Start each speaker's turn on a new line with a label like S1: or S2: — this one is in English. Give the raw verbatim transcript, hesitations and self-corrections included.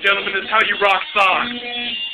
S1: and gentlemen, this is how you rock socks.